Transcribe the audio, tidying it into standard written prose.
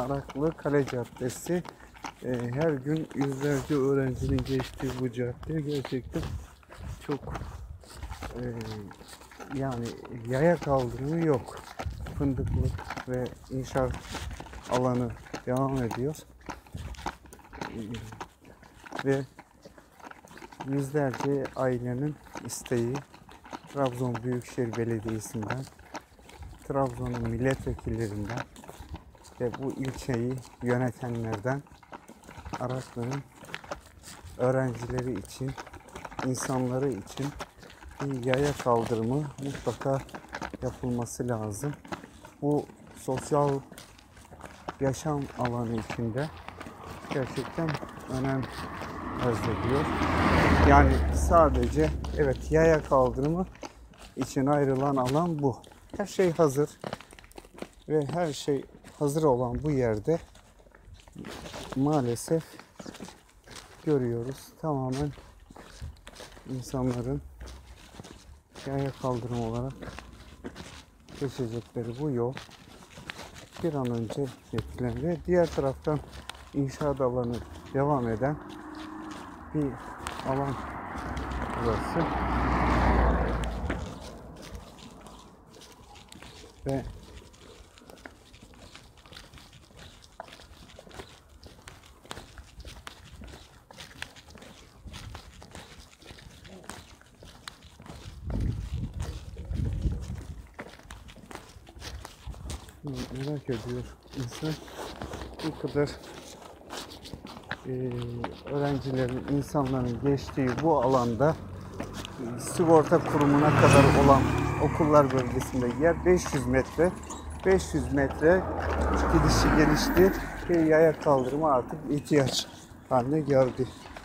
Araklı Kale Caddesi. Her gün yüzlerce öğrencinin geçtiği bu cadde gerçekten çok yani yaya kaldırımı yok. Fındıklık ve inşaat alanı devam ediyor. Ve yüzlerce ailenin isteği Trabzon Büyükşehir Belediyesi'nden, Trabzon'un milletvekillerinden ve bu ilçeyi yönetenlerden Araklı'nın öğrencileri için, insanları için bir yaya kaldırımı mutlaka yapılması lazım. Bu sosyal yaşam alanı içinde gerçekten önem arz ediyor. Yani sadece evet yaya kaldırımı için ayrılan alan bu. Her şey hazır ve her şey hazır olan bu yerde maalesef görüyoruz tamamen insanların yaya kaldırım olarak geçecekleri bu yol bir an önce getirilen ve diğer taraftan inşaat alanı devam eden bir alan burası ve merak ediyor insan bu kadar öğrencilerin, insanların geçtiği bu alanda sigorta kurumuna kadar olan okullar bölgesinde yer 500 metre. 500 metre gidişi gelişti ve yaya kaldırımı artık ihtiyaç haline geldi.